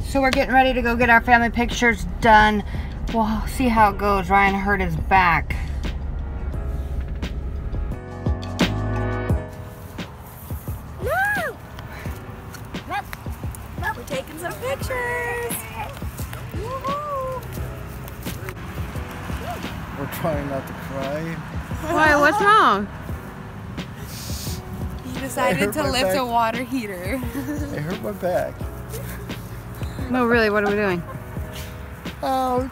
So we're getting ready to go get our family pictures done. We'll see how it goes. Ryan hurt his back. No! We're taking some pictures. Woohoo! We're trying not to cry. Why? What's wrong? He decided to lift a water heater. It hurt my back. No, really, what are we doing? Ouch.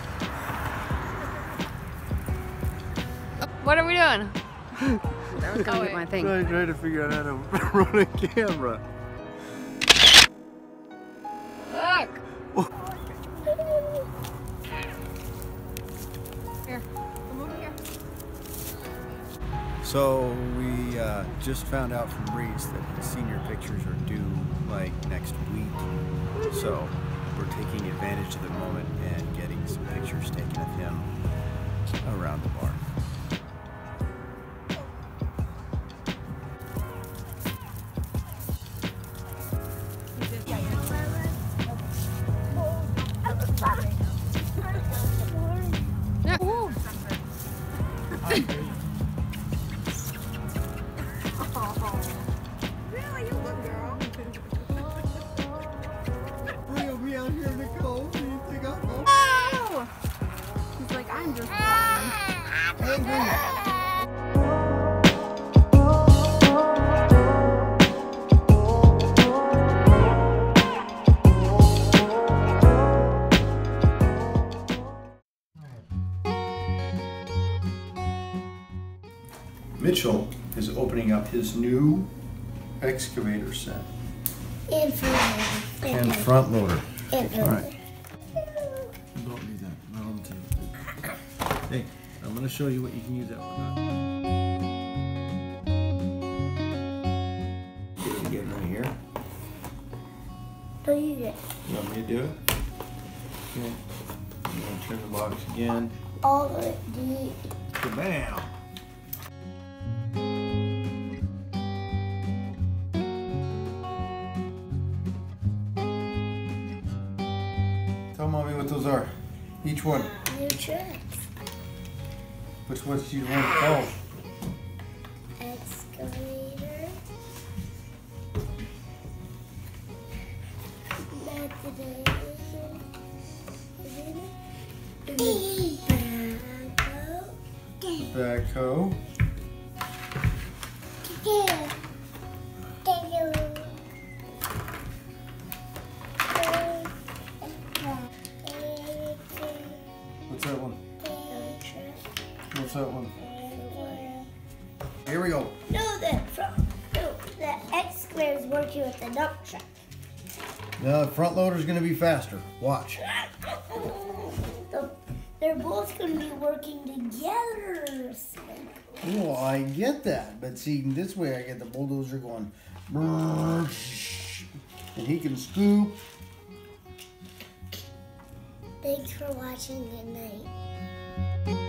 What are we doing? That was gonna get my thing. I'm trying to figure out how to run a camera. Look! Here, come over here. So we just found out from Reese that his senior pictures are due like next week. So we're taking advantage of the moment and getting some pictures taken of him around the bar. He's like, I'm just fine. Mitchell is opening up his new excavator set. And front loader. And front loader. And All right. Don't need that. No, I'm taking it. Hey, I'm going to show you what you can use that for. Get it again right here. Don't use it. You want me to do it? Okay. I'm going to turn the box again. All the Kabam! Tell Mommy what those are. Each one. new trucks. Which ones do you want to call? Excavator. Backhoe. What's that one? What's that one? Here we go. No, the excavator is working with the dump truck. Now the front loader's gonna be faster. Watch. They're both going to be working together. Oh, I get that. But see, this way I get the bulldozer going. And he can scoop. Thanks for watching. Good night.